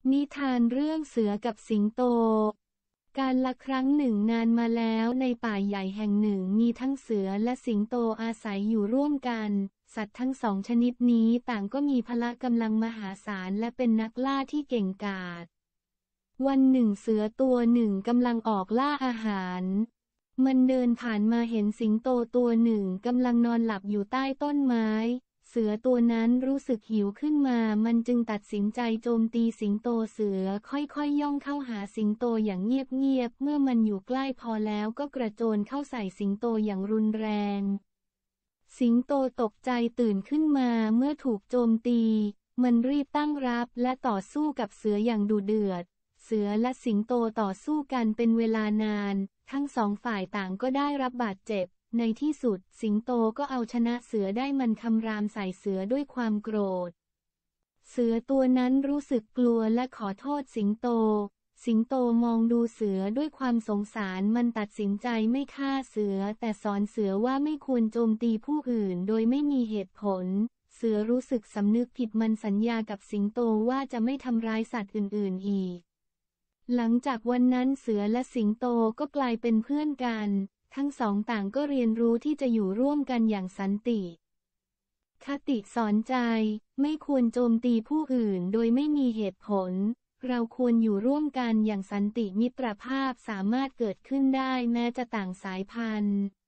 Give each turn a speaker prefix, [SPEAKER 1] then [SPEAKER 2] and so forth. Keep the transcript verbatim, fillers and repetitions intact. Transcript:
[SPEAKER 1] นิทานเรื่องเสือกับสิงโต การละครั้งหนึ่งนานมาแล้วในป่าใหญ่แห่งหนึ่งมีทั้งเสือและสิงโตอาศัยอยู่ร่วมกัน สัตว์ทั้งสองชนิดนี้ต่างก็มีพละกำลังมหาศาลและเป็นนักล่าที่เก่งกาจ วันหนึ่งเสือตัวหนึ่งกำลังออกล่าอาหาร มันเดินผ่านมาเห็นสิงโตตัวหนึ่งกำลังนอนหลับอยู่ใต้ต้นไม้ เสือตัวนั้นรู้สึกหิวขึ้นมามันจึงตัดสินใจโจมตีสิงโตเสือค่อยๆย่องเข้าหาสิงโตอย่างเงียบๆเมื่อมันอยู่ใกล้พอแล้วก็กระโจนเข้าใส่สิงโตอย่างรุนแรง สิงโตตกใจตื่นขึ้นมาเมื่อถูกโจมตี มันรีบตั้งรับและต่อสู้กับเสืออย่างดุเดือด เสือและสิงโตต่อสู้กันเป็นเวลานาน ทั้งสองฝ่ายต่างก็ได้รับบาดเจ็บ ในที่สุดสิงโตก็เอาชนะเสือได้มันคำรามใส่เสือด้วยความโกรธ เสือตัวนั้นรู้สึกกลัวและขอโทษสิงโต สิงโตมองดูเสือด้วยความสงสารมันตัดสินใจไม่ฆ่าเสือแต่สอนเสือว่าไม่ควรโจมตีผู้อื่นโดยไม่มีเหตุผล เสือรู้สึกสำนึกผิดมันสัญญากับสิงโตว่าจะไม่ทำร้ายสัตว์อื่นๆอีก หลังจากวันนั้นเสือและสิงโตก็กลายเป็นเพื่อนกัน ทั้งสองต่างก็เรียนรู้ที่จะอยู่ร่วมกันอย่างสันติ คติสอนใจ ไม่ควรโจมตีผู้อื่นโดยไม่มีเหตุผล เราควรอยู่ร่วมกันอย่างสันติมิตรภาพสามารถเกิดขึ้นได้แม้จะต่างสายพันธุ์